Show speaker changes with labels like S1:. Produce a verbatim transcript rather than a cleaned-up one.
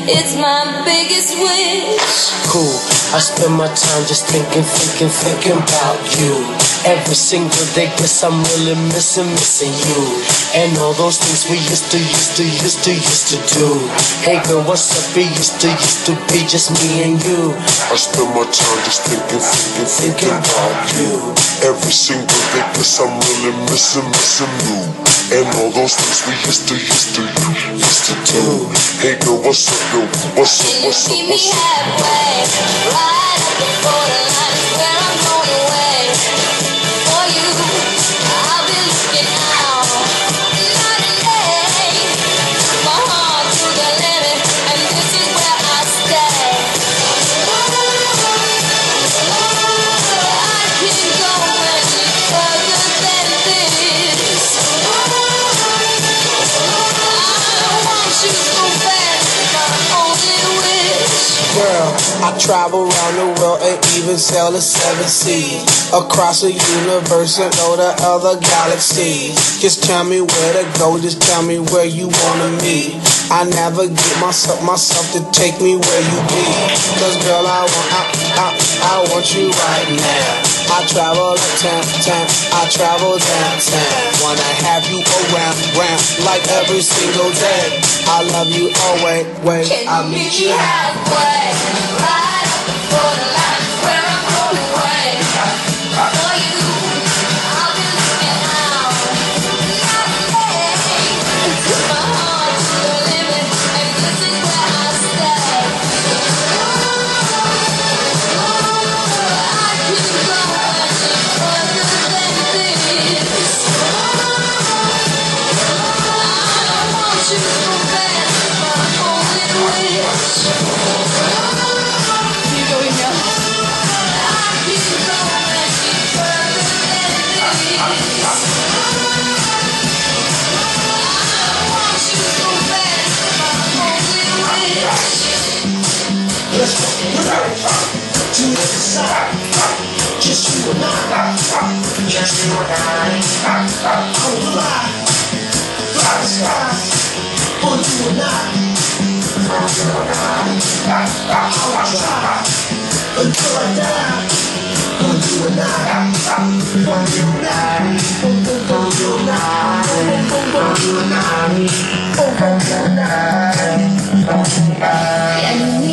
S1: It's my biggest wish.
S2: Cool, I spend my time just thinking, thinking, thinking about you. Every single day, guess I'm really missing, missing you. And all those things we used to, used to, used to, used to do. Hey girl, what's up? It used to, used to be just me and you.
S3: I spend my time just thinking, thinking, thinking about you. Every single day, guess I'm really missing, missing you. And all those things we used to, used to, used to do. Hey girl, what's up, girl? What's up, what's up, what's up?
S1: Halfway, right up the borderline is where I'm going away. For you, I'll be looking out night and day. My heart to the limit, and this is where I stay. I can't go any further than this. I want you so bad, my only wish.
S4: Girl, I travel around the world and even sail the seven seas. Across the universe and all the other galaxies. Just tell me where to go, just tell me where you wanna meet. I never get myself, myself to take me where you be. Cause girl, I want, I, I, I want you right now. I travel town, town, I travel downtown. Wanna have you around, round, like every single day. I love you always, wait, I'll meet you
S1: halfway, right up the borderline, where I'm going away. For you, I'll be looking out night and day. My heart to the limit, and this is where I stay. I can't go any further than this. I want you so bad, my only wish. Keep going now. I can't go any further than this. I want you so bad, my only wish.
S5: Let's go. To the side. Just you and I. Just you and I. I'll fly. Fly the sky. For you and I. For you and I. I'll try. Until I die. For you and I. For you and I. For you and I. For you and I. For you and I. For you and I.